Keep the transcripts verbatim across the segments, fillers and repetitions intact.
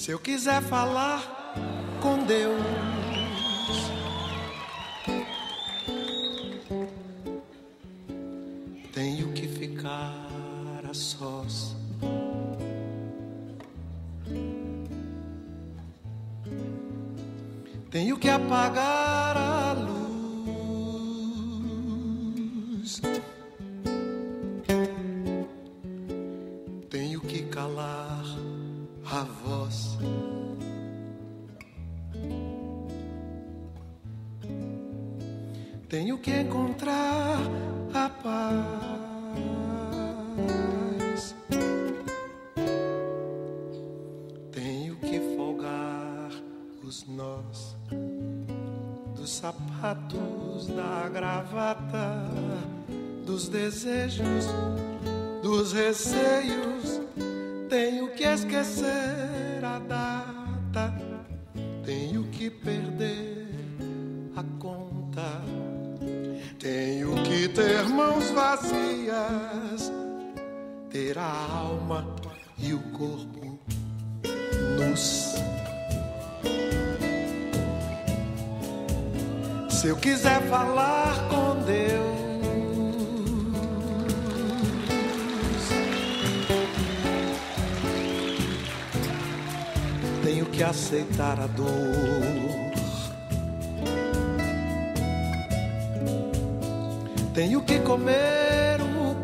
Se eu quiser falar com Deus, tenho que ficar a sós. Tenho que apagar a luz. Tenho que calar a voz. Tenho que encontrar a paz. Tenho que folgar os nós dos sapatos, da gravata, dos desejos, dos receios. Tenho que esquecer a data. Tenho que perder a conta. Tenho que ter mãos vazias, ter a alma e o corpo nus. Se eu quiser falar com Deus, tenho que aceitar a dor. Tenho que comer o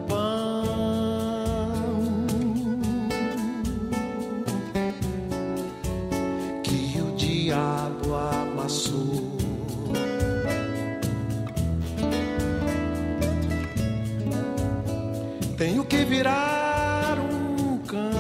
pão que o diabo amassou. Tenho que virar um cão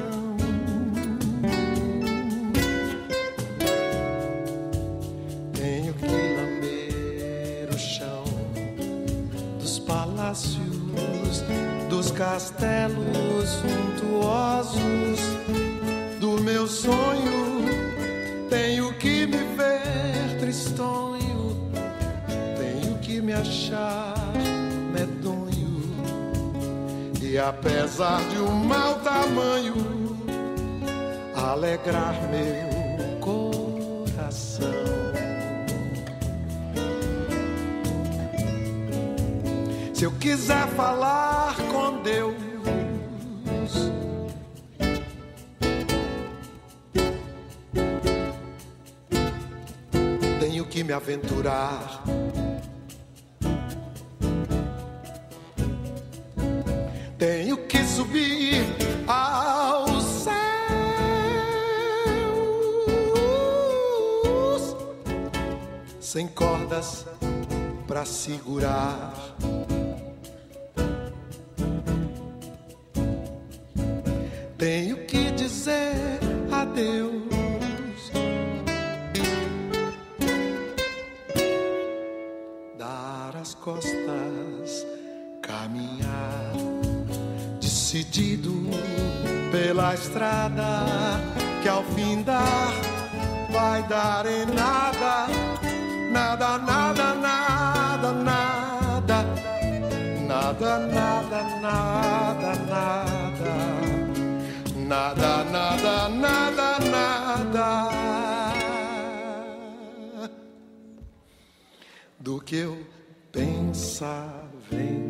dos castelos suntuosos do meu sonho. Tenho que me ver tristonho, tenho que me achar medonho, e apesar de um mau tamanho, alegrar meu coração. Se eu quiser falar com Deus, tenho que me aventurar. Tenho que subir aos céus sem cordas pra segurar. Tenho que dizer adeus, dar as costas, caminhar decidido pela estrada que ao findar vai dar em nada, nada, nada, nada, nada, nada, nada, nada, nada. Nada, nada, nada, nada do que eu pensava em